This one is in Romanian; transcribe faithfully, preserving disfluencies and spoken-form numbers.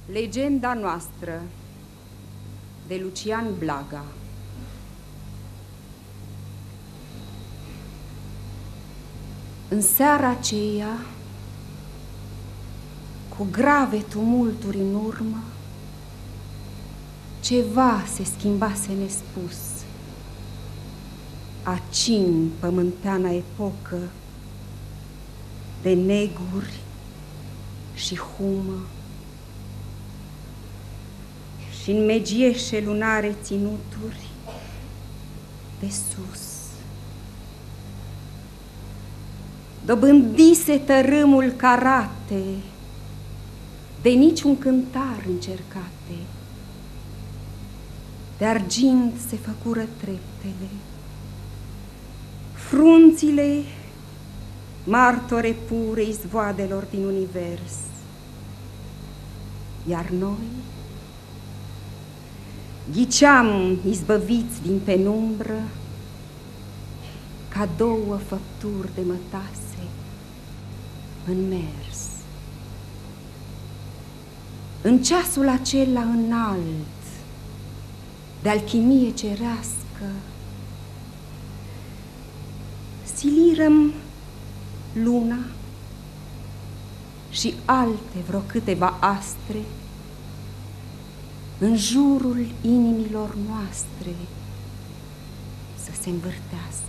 Legenda noastră de Lucian Blaga. În seara aceea, cu grave tumulturi în urmă, ceva se schimbase nespus. Acin pământeana epocă de neguri și humă, și în megieșe lunare ținuturi de sus. Dobândise tărâmul carate, de niciun cântar încercate, de argint se făcură treptele, frunțile martore pure izvoadelor din univers, iar noi ghiceam izbăviți din penumbră ca două făpturi de mătase în mers. În ceasul acela înalt de alchimie cerească silirăm luna și alte vreo câteva astre în jurul inimilor noastre să se învârtească.